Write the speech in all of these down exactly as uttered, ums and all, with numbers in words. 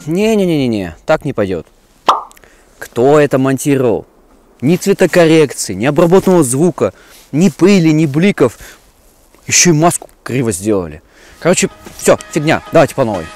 Не-не-не-не, так не пойдет. Кто это монтировал? Ни цветокоррекции, ни обработанного звука, ни пыли, ни бликов. Еще и маску криво сделали. Короче, все, фигня, давайте по новой.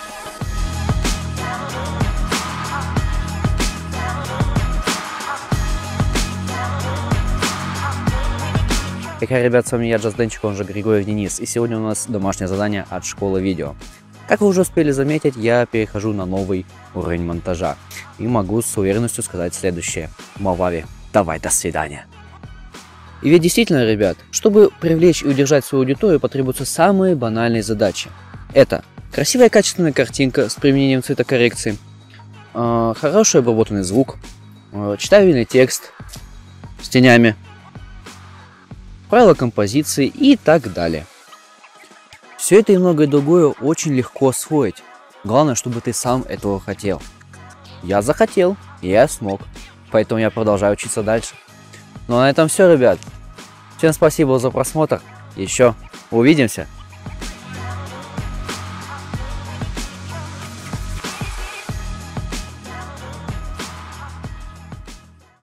Эй, ребят, с вами я, Джазденчик, он же Григорьев Денис, и сегодня у нас домашнее задание от школы видео. Как вы уже успели заметить, я перехожу на новый уровень монтажа, и могу с уверенностью сказать следующее. Мавави, давай, до свидания. И ведь действительно, ребят, чтобы привлечь и удержать свою аудиторию, потребуются самые банальные задачи. Это красивая качественная картинка с применением цветокоррекции, э, хороший обработанный звук, э, читабельный текст с тенями, правила композиции и так далее. Все это и многое другое очень легко освоить. Главное, чтобы ты сам этого хотел. Я захотел, и я смог. Поэтому я продолжаю учиться дальше. Ну а на этом все, ребят. Всем спасибо за просмотр. Еще увидимся.